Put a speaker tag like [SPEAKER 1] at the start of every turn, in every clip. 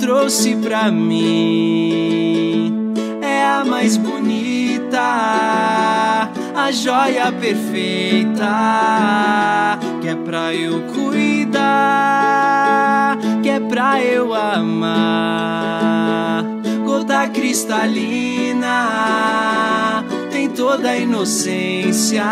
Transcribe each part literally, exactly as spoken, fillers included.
[SPEAKER 1] trouxe pra mim é a mais bonita, a joia perfeita, que é pra eu cuidar, que é pra eu amar. Gota cristalina, tem toda a inocência.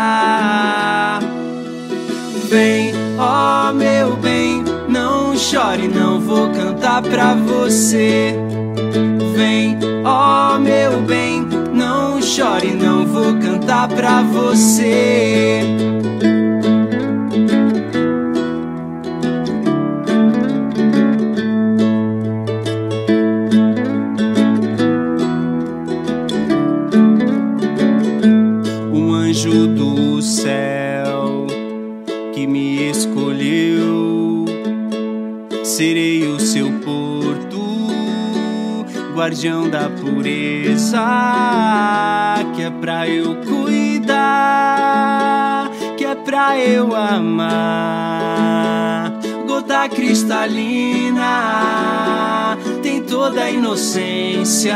[SPEAKER 1] Vem, ó meu bem, não chore, não vou cantar pra você. Vem, ó meu bem, não chore, não vou cantar pra você. Um anjo do céu que me escolheu, serei o seu porto, guardião da pureza, que é pra eu cuidar, que é pra eu amar. Gota cristalina, tem toda a inocência.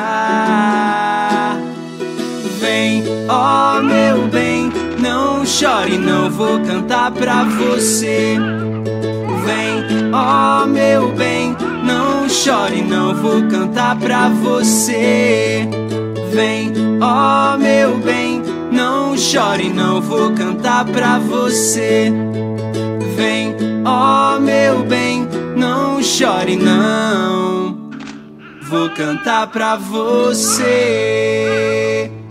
[SPEAKER 1] Vem, ó meu bem, não chore, não vou cantar pra você. Vem, ó meu bem, não chore, não vou cantar pra você. Vem, ó meu bem, não chore, não vou cantar pra você. Vem, ó meu bem, não chore, não vou cantar pra você.